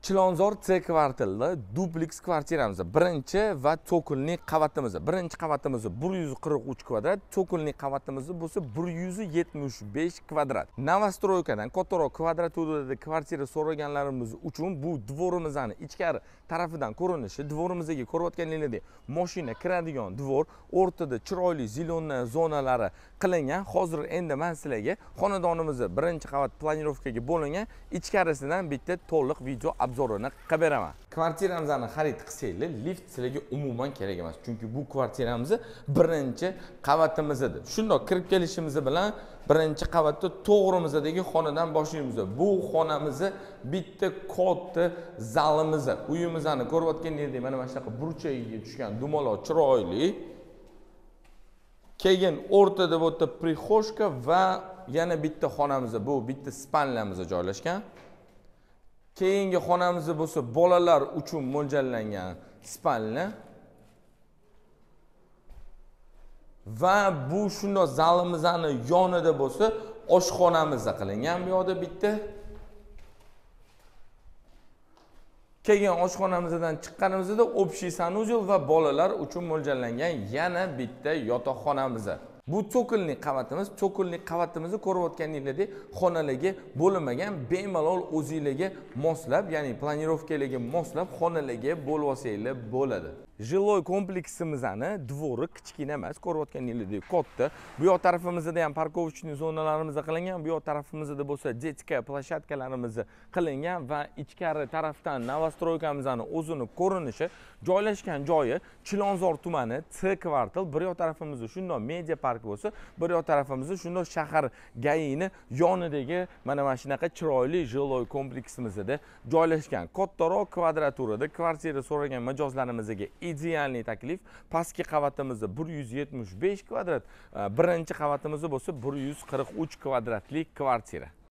Chilonzor C kvartalda duplex kvartiramiz. Birinchi va to'kinli qavatimiz. Birinchi qavatimiz 143 kvadrat, to'kinli qavatimiz bo'lsa 175 kvadrat. Novostroykadan kattaroq kvadrat hududida kvartira so'raganlarimiz uchun bu dvorimizning ichkari tarafidan ko'rinishi, dvorimizga ko'rayotganingizdek mashina kiradigan dvor, o'rtada chiroyli zilonli zonalari qilingan. Hozir endi men sizlarga xonadonimizni birinchi qavat planirovkaga bo'lingan ichkarisidan bitta to'liq video obzorini qilib beraman. Kvartiramizni xarid qilsanglar, lift sizlarga umuman kerak emas. Chunki bu kvartiramiz birinchi qavatimizdir. Shundoq kirib kelishimiz bilan birinchi qavatda to'g'rimizdagi xonadan boshlaymiz. Bu xonamizni bitta katta zalimiz. Uyimizni ko'rayotganingizdek mana shunaqa burchagiga tushgan dumaloq chiroyli. Keyin o'rtada bu yerda prixoshka va yana bitta xonamiz, bu bitta spalnamiz joylashgan. Keyingi xonamiz bo'lsa bolalar uchun mo'ljallangan spalna. Va bu shundoq zalimizning yonida bo'lsa oshxonamiz qilingan. Bu yerda bitta. Keyin oshxonamizdan chiqqanimizda общий sanuzel va bolalar uchun mo'ljallangan yana bitta yotoqxonamiz. Bu to'kinli qavatimiz. To'kinli qavatimizni ko'rayotganingizdek xonalarga bo'linmagan, bemalol o'zingizga moslab, ya'ni planirovkalarga moslab xonalarga bo'lib olsanglar bo'ladi. Jiloy kompleksimizning dvori kichkina emas, ko'rayotganingizdek katta. Bu yoq tarafimizda ham parkovочный zonalarimiz qilingan, bu yoq tarafimizda bo'lsa детская plощадkalarimiz qilingan va ichkari tarafdan novostroykamizning o'zini ko'rinishi, joylashgan joyi Chilonzor tumani C kvartal. Bir yoq tarafimizda shundoq media park bo'lsa, bir yoq tarafimizda shundoq shahar gayini yonidagi mana shunaqa chiroyli jiloy kompleksimizda joylashgan. Kattaroq kvadraturada kvartira so'ragan mijozlarimizga idealniy taklif. Pastki qavatimiz 175 kvadrat, birinchi qavatimiz bo'lsa 143 kvadratli kvartira.